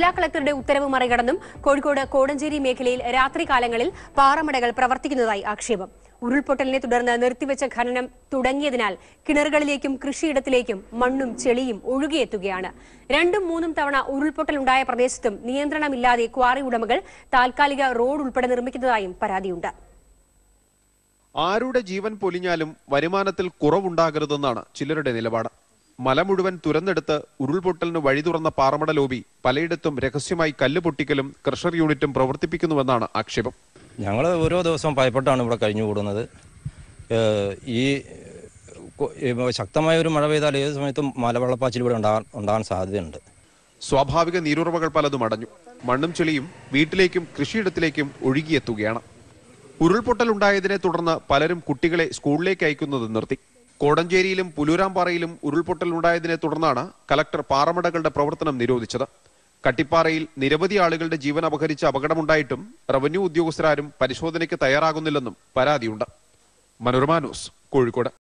ജില്ലാ കളക്ടറുടെ ഉത്തരവ് മറികടന്നും കോഴിക്കോട് കോടഞ്ചേരി മേഖലയിൽ രാത്രികാലങ്ങളിൽ പാറമടകൾ പ്രവർത്തിക്കുന്നതായി ആക്ഷേപം. ഉരുൾപൊട്ടലിനെ തുടർന്ന് നിർത്തിവെച്ച ഖനനം തുടങ്ങിയതിനാൽ കിണറുകളിലേക്കും കൃഷിയിടത്തിലേക്കും മണ്ണും ചെളിയും ഒഴുകിയെത്തുകയാണ്. 2-3 തവണ ഉരുൾപൊട്ടലുണ്ടായ പ്രദേശത്തും നിയന്ത്രണമില്ലാതെ ക്വാറി ഉടമകൾ താൽക്കാലിക റോഡ് ഉൾപ്പെടെ നിർമ്മിക്കുന്നതായും പരാതിയുണ്ട്. ആരുടെ ജീവൻ പൊലിഞ്ഞാലും വരുമാനത്തിൽ കുറവുണ്ടാകരുതെന്നാണ് ചിലരുടെ നിലപാട്. മല മുഴുവൻ തുരന്നെടുത്ത് ഉരുൾപൊട്ടലിന് വഴി തുറന്ന പാറമട ലോബി പലയിടത്തും രഹസ്യമായി കല്ല് പൊട്ടിക്കലും ക്രഷർ യൂണിറ്റും പ്രവർത്തിപ്പിക്കുന്നുവെന്നാണ് ആക്ഷേപം. ഞങ്ങൾ ഓരോ ദിവസവും ഭയപ്പെട്ടാണ് ഇവിടെ കഴിഞ്ഞുകൂടുന്നത്. ഈ ശക്തമായ ഒരു മഴ പെയ്താൽ ഏത് സമയത്തും മലവെള്ളപ്പാച്ചിൽ ഇവിടെ ഉണ്ടാകാൻ സാധ്യതയുണ്ട്. സ്വാഭാവിക നീരുറവകൾ പലതും അടഞ്ഞു. മണ്ണും ചെളിയും വീട്ടിലേക്കും കൃഷിയിടത്തിലേക്കും ഒഴുകിയെത്തുകയാണ്. ഉരുൾപൊട്ടലുണ്ടായതിനെ തുടർന്ന് പലരും കുട്ടികളെ സ്കൂളിലേക്ക് അയക്കുന്നത് നിർത്തി. കോടഞ്ചേരിയിലും പുലൂരാമ്പാറയിലും ഉരുൾപൊട്ടലുണ്ടായതിനെ തുടർന്നാണ് കലക്ടർ പാറമടകളുടെ പ്രവർത്തനം നിരോധിച്ചത്. കട്ടിപ്പാറയിൽ നിരവധി ആളുകളുടെ ജീവൻ അപഹരിച്ച അപകടമുണ്ടായിട്ടും റവന്യൂ ഉദ്യോഗസ്ഥരാരും പരിശോധനയ്ക്ക് തയ്യാറാകുന്നില്ലെന്നും പരാതിയുണ്ട്. മനോരമ ന്യൂസ്, കോഴിക്കോട്.